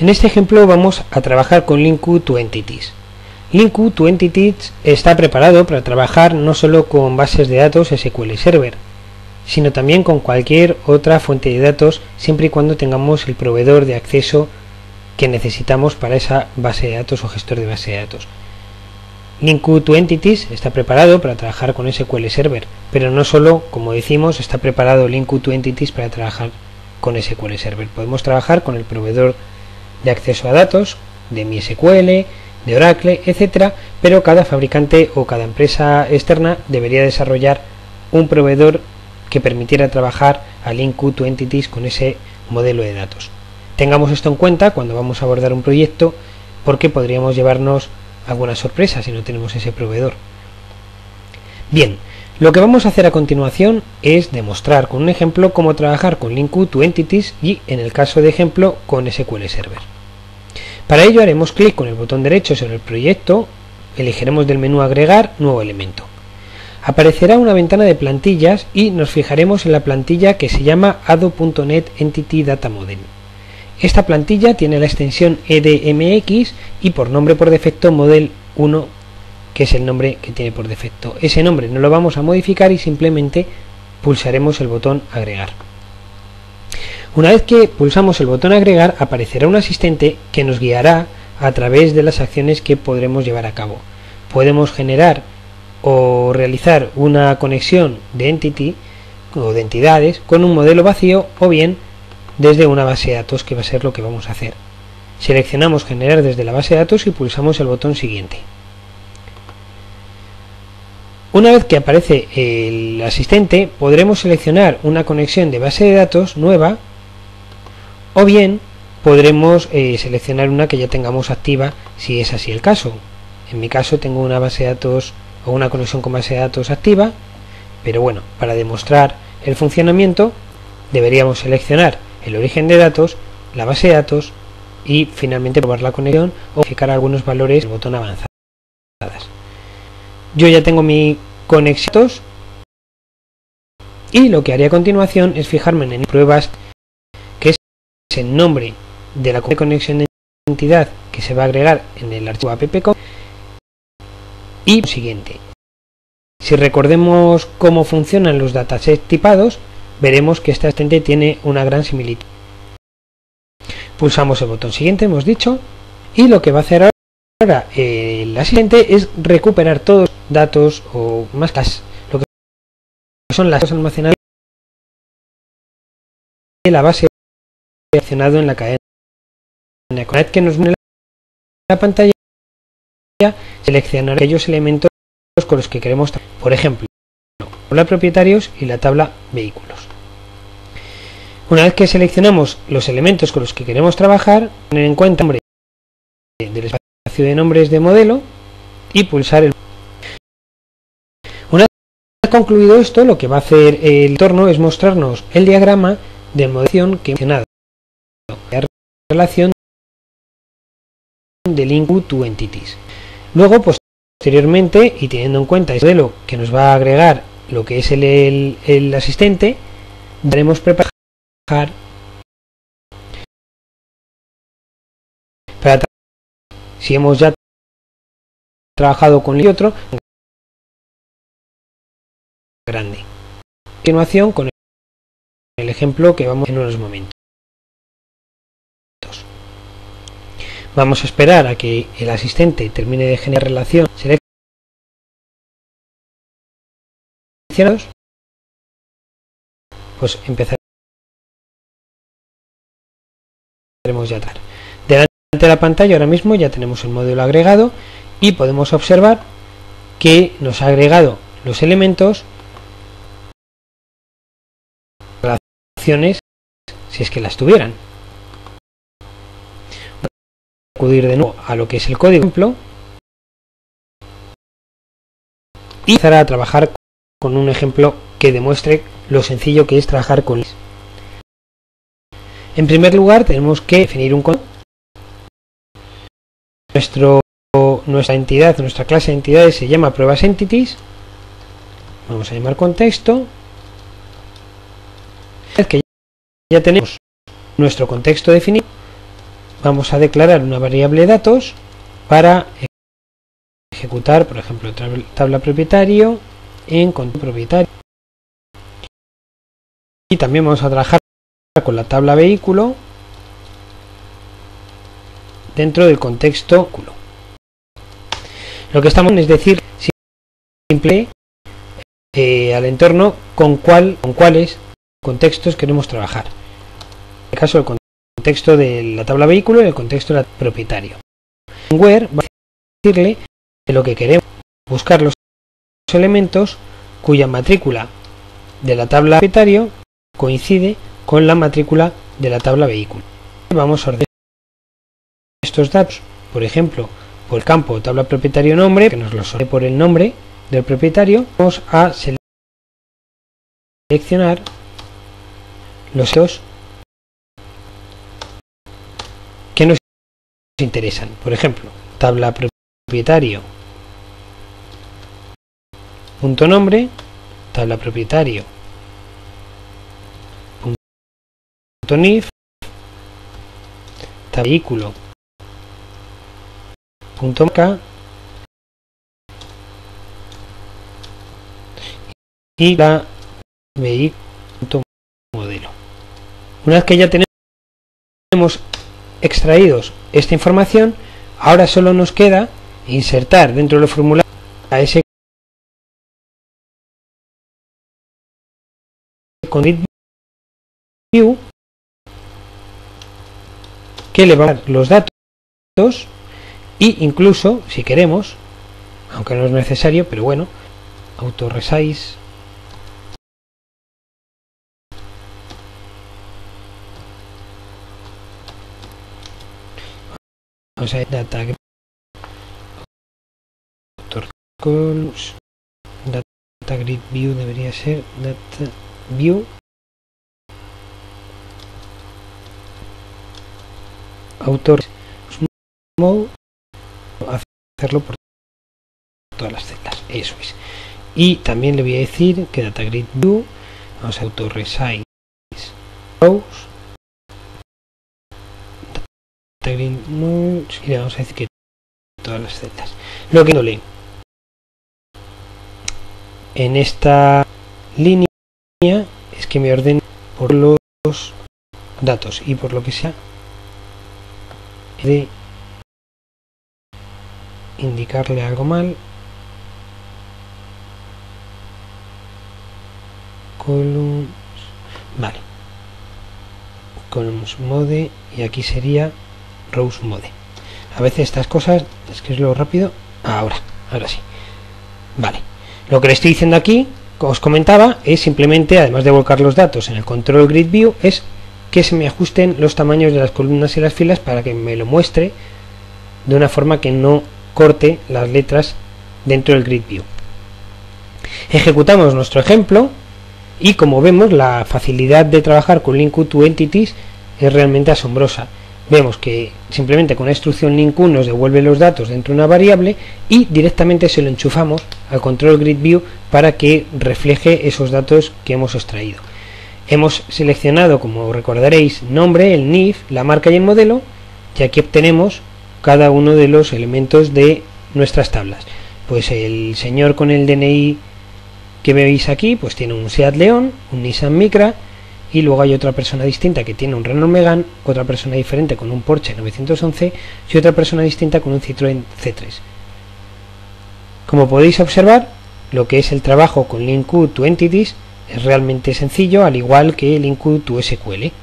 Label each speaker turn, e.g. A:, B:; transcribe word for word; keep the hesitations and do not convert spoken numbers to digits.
A: En este ejemplo vamos a trabajar con LINQ to Entities. LINQ to Entities está preparado para trabajar no solo con bases de datos S Q L Server, sino también con cualquier otra fuente de datos, siempre y cuando tengamos el proveedor de acceso que necesitamos para esa base de datos o gestor de base de datos. LINQ to Entities está preparado para trabajar con S Q L Server, pero no solo, como decimos, está preparado LINQ to Entities para trabajar con S Q L Server. Podemos trabajar con el proveedor de acceso a datos, de MySQL, de Oracle, etcétera, pero cada fabricante o cada empresa externa debería desarrollar un proveedor que permitiera trabajar a LINQ to Entities con ese modelo de datos. Tengamos esto en cuenta cuando vamos a abordar un proyecto, porque podríamos llevarnos alguna sorpresa si no tenemos ese proveedor. Bien, lo que vamos a hacer a continuación es demostrar con un ejemplo cómo trabajar con LINQ to Entities y, en el caso de ejemplo, con S Q L Server. Para ello haremos clic con el botón derecho sobre el proyecto, elegiremos del menú agregar nuevo elemento. Aparecerá una ventana de plantillas y nos fijaremos en la plantilla que se llama ado punto net Entity Data Model. Esta plantilla tiene la extensión E D M X y por nombre por defecto Model uno, que es el nombre que tiene por defecto. Ese nombre no lo vamos a modificar y simplemente pulsaremos el botón agregar. Una vez que pulsamos el botón agregar, aparecerá un asistente que nos guiará a través de las acciones que podremos llevar a cabo. Podemos generar o realizar una conexión de entity o de entidades con un modelo vacío, o bien desde una base de datos, que va a ser lo que vamos a hacer. Seleccionamos generar desde la base de datos y pulsamos el botón siguiente. Una vez que aparece el asistente, podremos seleccionar una conexión de base de datos nueva, o bien podremos eh, seleccionar una que ya tengamos activa, si es así el caso. En mi caso tengo una base de datos o una conexión con base de datos activa, pero bueno, para demostrar el funcionamiento deberíamos seleccionar el origen de datos, la base de datos y finalmente probar la conexión o modificar algunos valores en el botón avanzadas. Yo ya tengo mi conexión y lo que haré a continuación es fijarme en pruebas, que es el nombre de la conexión de entidad que se va a agregar en el archivo appcom, y lo siguiente. Si recordemos cómo funcionan los datasets tipados, veremos que este asistente tiene una gran similitud. Pulsamos el botón siguiente, hemos dicho, y lo que va a hacer ahora el asistente es recuperar todos los datos, o más las, lo que son las datos almacenadas de la base accionado en la cadena. Una vez que nos muestre la pantalla, seleccionar aquellos elementos con los que queremos trabajar, por ejemplo, la tabla propietarios y la tabla vehículos. Una vez que seleccionamos los elementos con los que queremos trabajar, tener en cuenta el nombre del espacio de nombres de modelo y pulsar el. Una vez concluido esto, lo que va a hacer el entorno es mostrarnos el diagrama de modelación que he mencionado, la relación de LINQ to Entities. Luego, posteriormente, y teniendo en cuenta el modelo que nos va a agregar lo que es el, el, el asistente, daremos preparar para tra si hemos ya trabajado con el otro grande. A continuación, con el ejemplo que vamos en unos momentos. Vamos a esperar a que el asistente termine de generar relación seleccionados. Pues empezaremos ya a tratar. Delante de la pantalla ahora mismo ya tenemos el modelo agregado y podemos observar que nos ha agregado los elementos, relaciones, si es que las tuvieran. Acudir de nuevo a lo que es el código ejemplo y empezar a trabajar con un ejemplo que demuestre lo sencillo que es trabajar con LINQ. En primer lugar, tenemos que definir un contexto. Nuestro, nuestra entidad, nuestra clase de entidades se llama pruebas entities. Vamos a llamar contexto. Una vez que ya tenemos nuestro contexto definido, vamos a declarar una variable datos para ejecutar, por ejemplo, tabla propietario en control propietario. Y también vamos a trabajar con la tabla vehículo dentro del contexto vehículo. Lo que estamos es decir simple eh, al entorno con cuál con cuáles contextos queremos trabajar. En el caso del contexto de la tabla vehículo y el contexto del propietario. En where va a decirle que lo que queremos buscar los elementos cuya matrícula de la tabla propietario coincide con la matrícula de la tabla vehículo. Vamos a ordenar estos datos, por ejemplo, por el campo tabla propietario nombre, que nos lo ordene por el nombre del propietario. Vamos a seleccionar los datos que nos interesan. Por ejemplo, tabla propietario punto nombre, tabla propietario punto nif, tabla vehículo punto marca y la vehículo punto modelo. Una vez que ya tenemos extraídos esta información, ahora solo nos queda insertar dentro del formulario a ese con grid view que le va a dar los datos y incluso, si queremos, aunque no es necesario, pero bueno, auto resize vamos a ver data data grid view debería ser data view autor mode, hacerlo por todas las celdas, eso es. Y también le voy a decir que data grid view, vamos a auto resize rows, data grid nodes, y le vamos a decir que todas las celdas. Lo que no le en esta línea es que me ordene por los datos y por lo que sea de indicarle algo mal. Columns, vale, columns mode, y aquí sería rows mode. A veces estas cosas, es que es lo rápido. Ahora, ahora sí, vale. Lo que le estoy diciendo aquí, como os comentaba, es simplemente, además de volcar los datos en el control grid view, es que se me ajusten los tamaños de las columnas y las filas para que me lo muestre de una forma que no corte las letras dentro del grid view. Ejecutamos nuestro ejemplo y, como vemos, la facilidad de trabajar con link to entities es realmente asombrosa. Vemos que simplemente con la instrucción link nos devuelve los datos dentro de una variable y directamente se lo enchufamos al control grid view para que refleje esos datos que hemos extraído. Hemos seleccionado, como recordaréis, nombre, el nif, la marca y el modelo, y aquí obtenemos cada uno de los elementos de nuestras tablas. Pues el señor con el D N I que veis aquí, pues tiene un Seat León, un Nissan Micra, y luego hay otra persona distinta que tiene un Renault Megane, otra persona diferente con un Porsche novecientos once y otra persona distinta con un Citroën C tres. Como podéis observar, lo que es el trabajo con link to entities es realmente sencillo, al igual que link to S Q L.